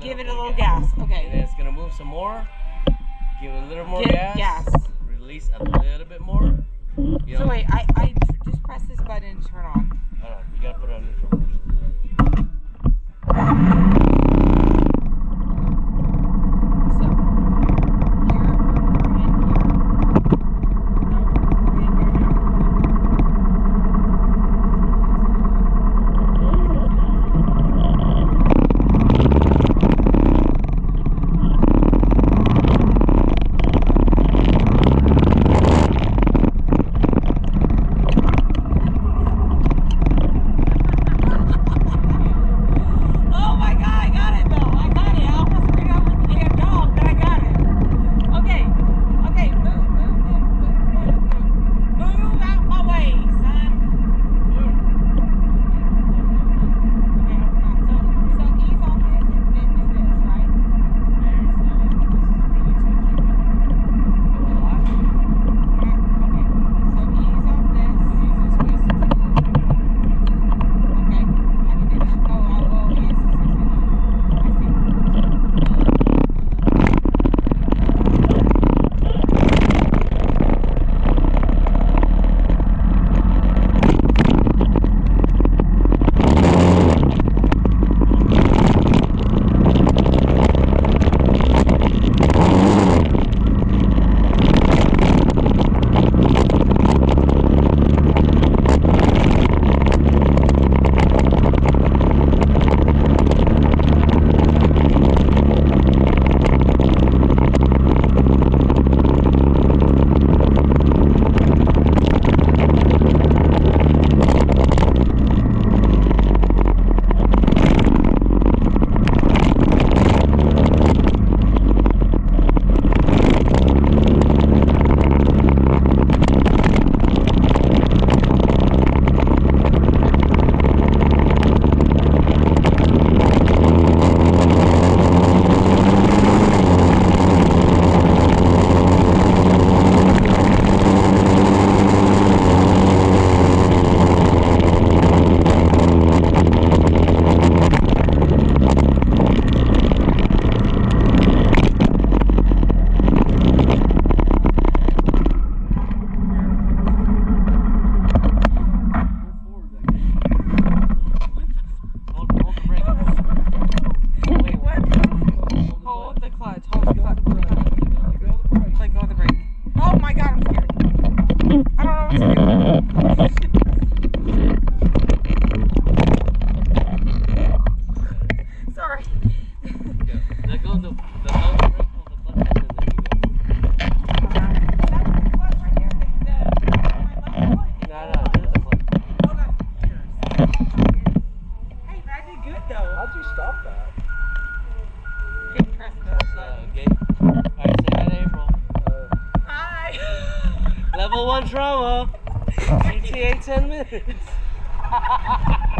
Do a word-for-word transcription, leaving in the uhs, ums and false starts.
give it a little gas. Okay. And then it's gonna move some more. Give it a little more Give gas. gas. Release a little bit more. You know, So wait, I, I just press this button and turn on. hold on, you gotta put it on neutral first. Level one trauma. G T A ten minutes.